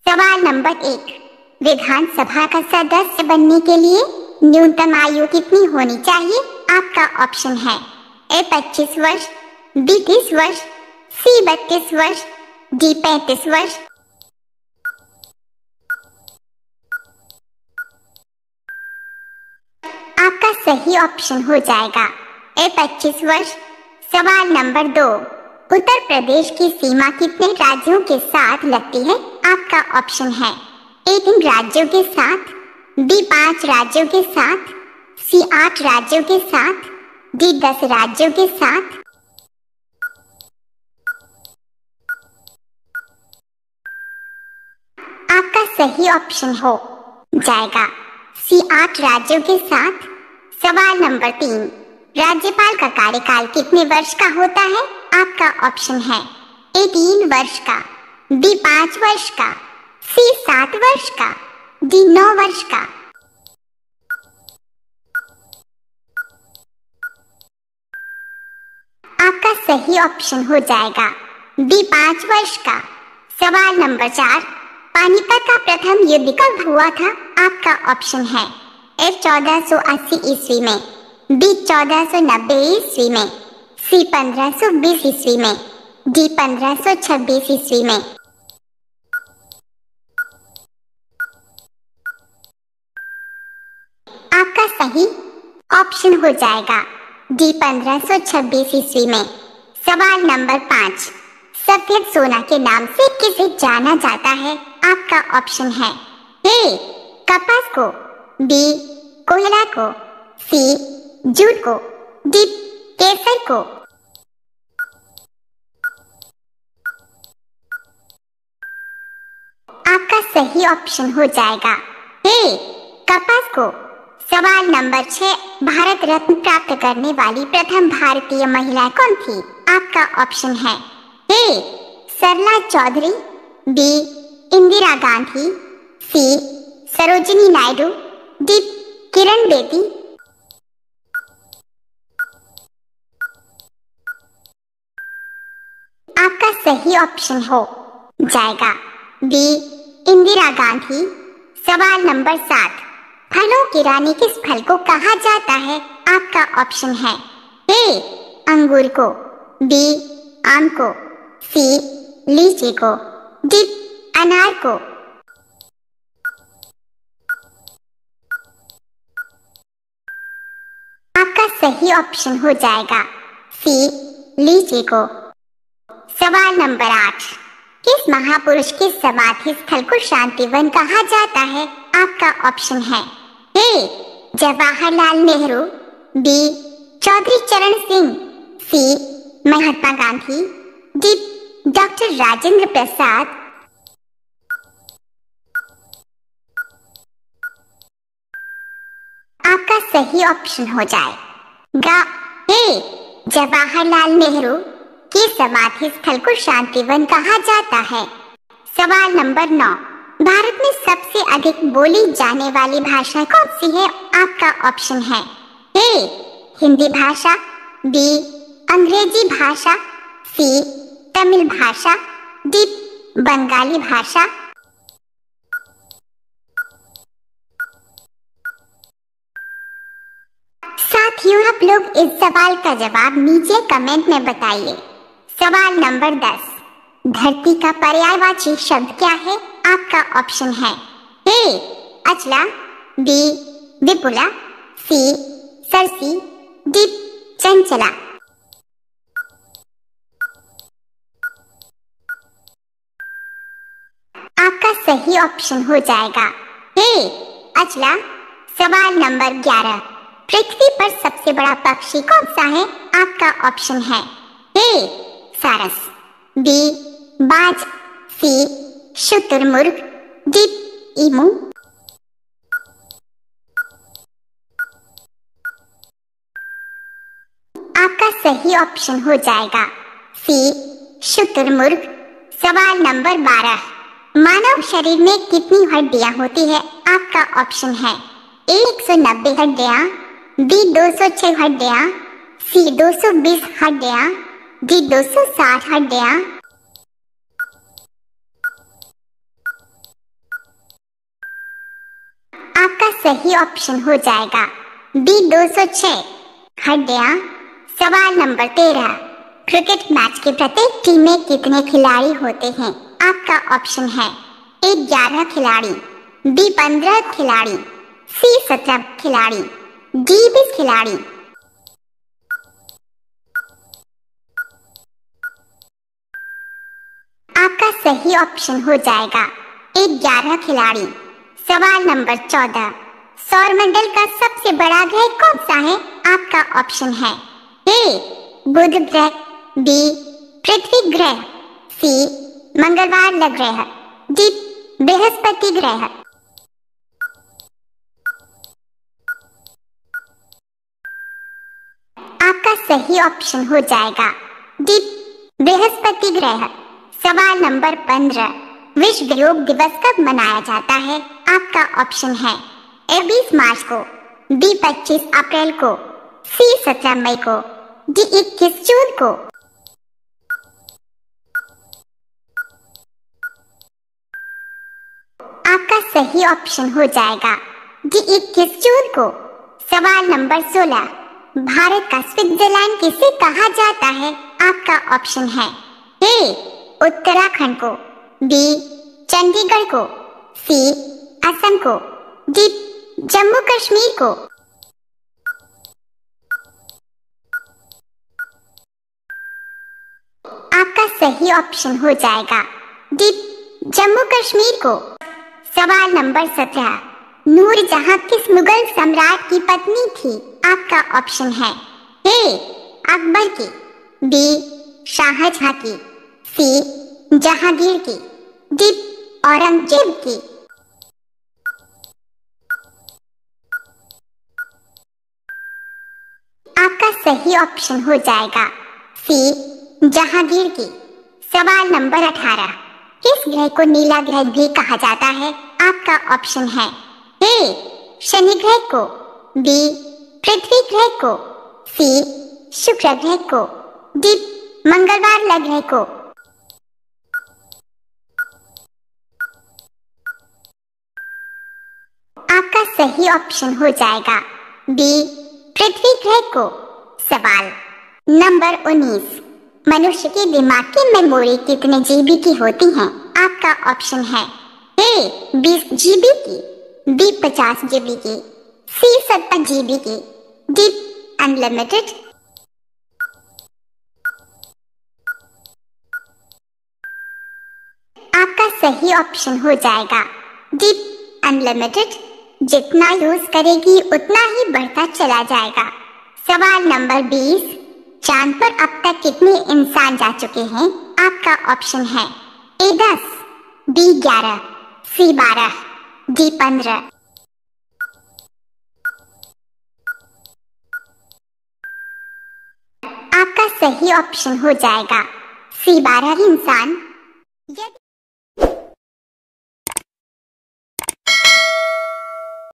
सवाल नंबर 1, विधानसभा का सदस्य बनने के लिए न्यूनतम आयु कितनी होनी चाहिए? आपका ऑप्शन है ए 25 वर्ष, बी 30 वर्ष, सी 32 वर्ष, डी 35 वर्ष। आपका सही ऑप्शन हो जाएगा ए 25 वर्ष। सवाल नंबर 2, उत्तर प्रदेश की सीमा कितने राज्यों के साथ लगती है? आपका ऑप्शन है ए 3 राज्यों के साथ, बी 5 राज्यों के साथ, सी 8 राज्यों के साथ, डी 10 राज्यों के साथ। आपका सही ऑप्शन हो जाएगा सी 8 राज्यों के साथ। सवाल नंबर 3, राज्यपाल का कार्यकाल कितने वर्ष का होता है? आपका ऑप्शन है ए 3 वर्ष का, बी 5 वर्ष का, सी 7 वर्ष का, डी 9 वर्ष का। आपका सही ऑप्शन हो जाएगा बी 5 वर्ष का। सवाल नंबर 4, पानीपत का प्रथम युद्ध कब हुआ था? आपका ऑप्शन है ए 1480 ईस्वी में, बी 1490 ईस्वी में, सी 1520 ईस्वी में, डी 1526 ईस्वी में। आपका सही ऑप्शन हो जाएगा डी 1526 ईस्वी में। सवाल नंबर 5, सफेद सोना के नाम से किसे जाना जाता है? आपका ऑप्शन है ए कपास को, बी कोयला को, सी जूट को, डी केसर को। आपका सही ऑप्शन हो जाएगा ए कपास को। सवाल नंबर 6, भारत रत्न प्राप्त करने वाली प्रथम भारतीय महिला कौन थी? आपका ऑप्शन है A Sarla Chaudhary, B Indira Gandhi, C Sarojini Naidu, D Kiran Bedi. आपका सही ऑप्शन हो जाएगा बी इंदिरा गांधी। सवाल नंबर 7, फलों की रानी किस फल को कहा जाता है? आपका ऑप्शन है ए अंगूर को, बी आम को, सी लीची को, डी अनार को। आपका सही ऑप्शन हो जाएगा सी लीची को। सवाल नंबर 8, किस महापुरुष के समाधि स्थल को शांतिवन कहा जाता है? आपका ऑप्शन है A Jawaharlal Nehru, B Chaudhary Charan Singh, C Mahatma Gandhi, D doctor Rajendra Prasad. आपका सही ऑप्शन हो जाएगा ए जवाहरलाल नेहरू के समाधि स्थल को शांतिवन कहा जाता है। सवाल नंबर 9, भारत में सबसे अधिक बोली जाने वाली भाषा कौन सी है? आपका ऑप्शन है ए हिंदी भाषा, बी अंग्रेजी भाषा, सी तमिल भाषा, डी बंगाली भाषा। साथियों, आप लोग इस सवाल का जवाब नीचे कमेंट में बताइए। सवाल नंबर 10, धरती का पर्यायवाची शब्द क्या है? आपका ऑप्शन है ए अचला, बी विपुला, सी सरसी, डी चंचला। आपका सही ऑप्शन हो जाएगा ए अचला। सवाल नंबर 11, पृथ्वी पर सबसे बड़ा पक्षी कौन सा है? आपका ऑप्शन है ए सारस, बी बाज, सी शुतुरमुर्ग, डी ईमू। आपका सही ऑप्शन हो जाएगा सी शुतुरमुर्ग। सवाल नंबर 12, मानव शरीर में कितनी हड्डियां होती है? आपका ऑप्शन है ए 190 हड्डियां, बी 206 हड्डियां, सी 220 हड्डियां, डी 260 हड्डियां। सही ऑप्शन हो जाएगा बी 206 हड्डियां। सवाल नंबर 13, क्रिकेट मैच के प्रत्येक टीम में कितने खिलाड़ी होते हैं? आपका ऑप्शन है ए 11 खिलाड़ी, बी 15 खिलाड़ी, सी 17 खिलाड़ी, डी 20 खिलाड़ी। आपका सही ऑप्शन हो जाएगा ए 11 खिलाड़ी। सवाल नंबर 14, सौरमंडल का सबसे बड़ा ग्रह कौन सा है? आपका ऑप्शन है ए बुध ग्रह, बी पृथ्वी ग्रह, सी मंगलवार ग्रह, डी बृहस्पति ग्रह। आपका सही ऑप्शन हो जाएगा डी बृहस्पति ग्रह। सवाल नंबर 15, विश्व योग दिवस कब मनाया जाता है? आपका ऑप्शन है ए 20 मार्च को, बी 25 अप्रैल को, सी 17 मई को, डी 21 जून को। आपका सही ऑप्शन हो जाएगा डी 21 जून को। सवाल नंबर 16, भारत का स्विट्जरलैंड किसे कहा जाता है? आपका ऑप्शन है ए उत्तराखंड को, बी चंडीगढ़ को, सी असम को, डी जम्मू कश्मीर को। आपका सही ऑप्शन हो जाएगा डी जम्मू कश्मीर को। सवाल नंबर 17, नूरजहां किस मुगल सम्राट की पत्नी थी? आपका ऑप्शन है ए अकबर की, बी शाहजहां की, सी जहांगीर की, डी औरंगजेब की। आपका सही ऑप्शन हो जाएगा सी जहांगीर की। सवाल नंबर 18, किस ग्रह को नीला ग्रह भी कहा जाता है? आपका ऑप्शन है ए शनि ग्रह को, बी पृथ्वी ग्रह को, सी शुक्र ग्रह को, डी मंगलवार ग्रह को। आपका सही ऑप्शन हो जाएगा बी पृथ्वी ग्रह को। सवाल नंबर 19, मनुष्य के दिमाग की मेमोरी कितने जीबी की होती है? आपका ऑप्शन है ए 20 जीबी की, बी 50 जीबी की, सी 70 जीबी की, डी अनलिमिटेड। आपका सही ऑप्शन हो जाएगा डी अनलिमिटेड। जितना यूज करेगी उतना ही बढ़ता चला जाएगा। सवाल नंबर 20, चांद पर अब तक कितने इंसान जा चुके हैं? आपका ऑप्शन है ए 10, बी 11, सी 12, डी 15। आपका सही ऑप्शन हो जाएगा सी 12 इंसान।